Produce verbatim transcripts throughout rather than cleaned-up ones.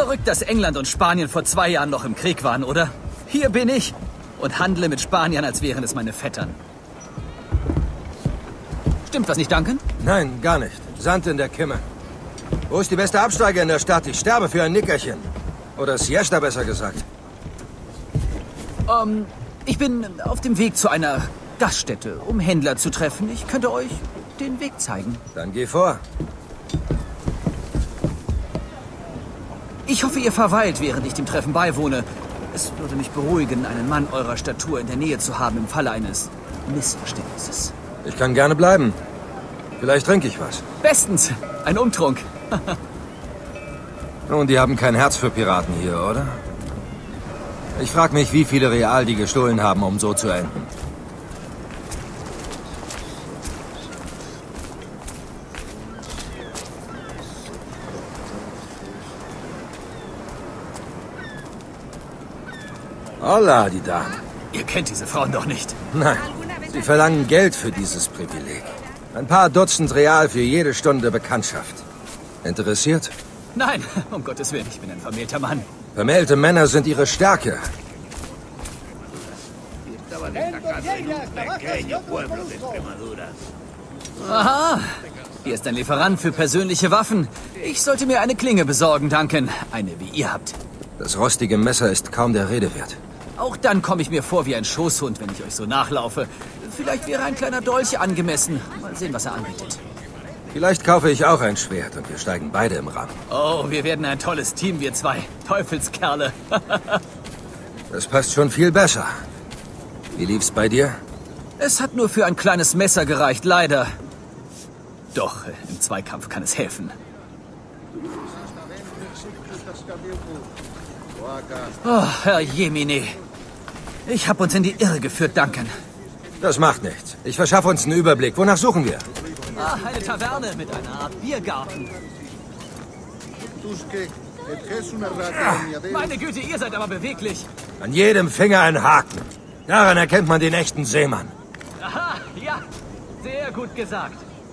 Verrückt, dass England und Spanien vor zwei Jahren noch im Krieg waren, oder? Hier bin ich und handle mit Spaniern, als wären es meine Vettern. Stimmt was nicht, Duncan? Nein, gar nicht. Sand in der Kimme. Wo ist die beste Absteige in der Stadt? Ich sterbe für ein Nickerchen. Oder Siesta, besser gesagt. Ähm, ich bin auf dem Weg zu einer Gaststätte, um Händler zu treffen. Ich könnte euch den Weg zeigen. Dann geh vor. Ich hoffe, ihr verweilt, während ich dem Treffen beiwohne. Es würde mich beruhigen, einen Mann eurer Statur in der Nähe zu haben im Falle eines Missverständnisses. Ich kann gerne bleiben. Vielleicht trinke ich was. Bestens. Ein Umtrunk. Nun, die haben kein Herz für Piraten hier, oder? Ich frage mich, wie viele Real die gestohlen haben, um so zu enden. Holla, die Damen. Ihr kennt diese Frauen doch nicht. Nein, sie verlangen Geld für dieses Privileg. Ein paar Dutzend Real für jede Stunde Bekanntschaft. Interessiert? Nein, um Gottes Willen, ich bin ein vermählter Mann. Vermählte Männer sind ihre Stärke. Aha, hier ist ein Lieferant für persönliche Waffen. Ich sollte mir eine Klinge besorgen, Duncan. Eine, wie ihr habt. Das rostige Messer ist kaum der Rede wert. Auch dann komme ich mir vor wie ein Schoßhund, wenn ich euch so nachlaufe. Vielleicht wäre ein kleiner Dolch angemessen. Mal sehen, was er anbietet. Vielleicht kaufe ich auch ein Schwert und wir steigen beide im Rang. Oh, wir werden ein tolles Team, wir zwei. Teufelskerle. Das passt schon viel besser. Wie lief's bei dir? Es hat nur für ein kleines Messer gereicht, leider. Doch, im Zweikampf kann es helfen. Oh, Herr Jemine. Ich habe uns in die Irre geführt, Duncan. Das macht nichts. Ich verschaffe uns einen Überblick. Wonach suchen wir? Ah, eine Taverne mit einer Art Biergarten. Meine Güte, ihr seid aber beweglich. An jedem Finger ein Haken. Daran erkennt man den echten Seemann. Aha, ja. Sehr gut gesagt.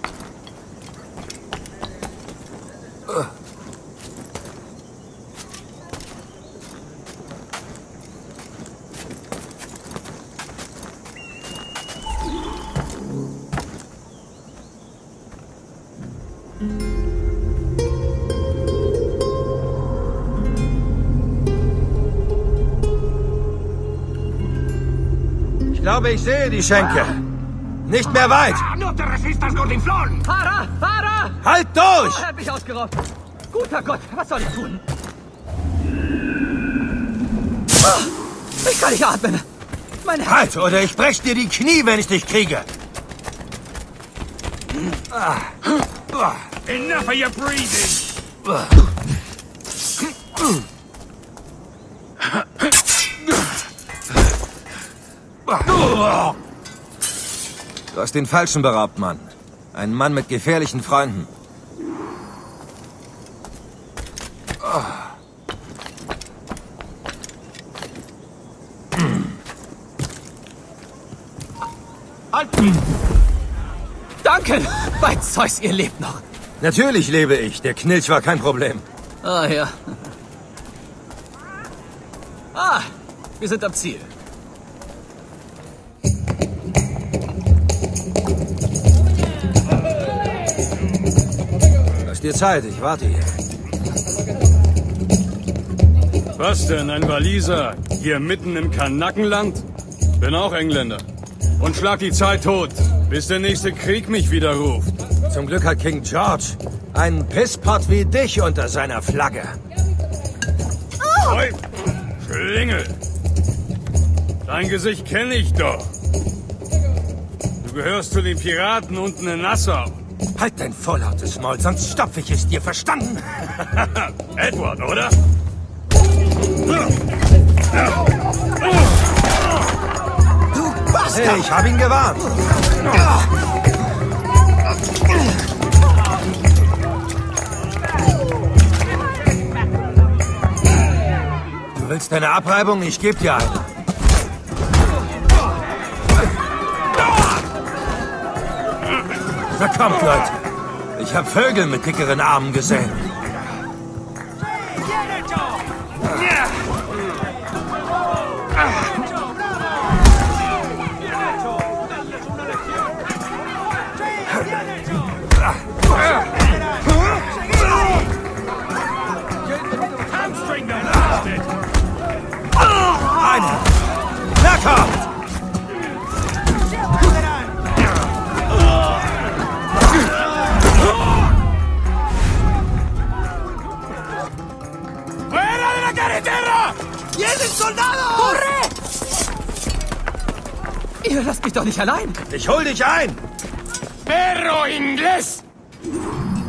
Uh. Ich glaube, ich sehe die Schenke. Nicht mehr weit. Fahrer! Fahrer! Halt durch! Oh, er hat mich ausgeraubt. Guter Gott, was soll ich tun? Oh, ich kann nicht atmen. Mein Herz. Halt, oder ich brech dir die Knie, wenn ich dich kriege. Enough of your breathing! Du hast den Falschen beraubt, Mann. Ein Mann mit gefährlichen Freunden. Halt ihn! Danke! Bei Zeus, ihr lebt noch. Natürlich lebe ich. Der Knilch war kein Problem. Ah, ja. Ah, wir sind am Ziel. Lass dir Zeit, ich warte hier. Was denn, ein Waliser? Hier mitten im Kanakenland? Bin auch Engländer. Und schlag die Zeit tot, bis der nächste Krieg mich wieder ruft. Zum Glück hat King George einen Pisspot wie dich unter seiner Flagge. Oi, Schlingel! Dein Gesicht kenne ich doch. Du gehörst zu den Piraten unten in Nassau. Halt dein vorlautes Maul, sonst stopf ich es dir, verstanden? Edward, oder? Du Bastard! Hey, ich hab ihn gewarnt. Du willst eine Abreibung? Ich geb dir eine. Na kommt, Leute. Ich hab Vögel mit dickeren Armen gesehen. Einer! Na komm! ¡Fuera de la carretera! ¡Vienen Soldados! ¡Corre! Ihr lasst mich doch nicht allein! Ich hol dich ein! ¡Perro inglés!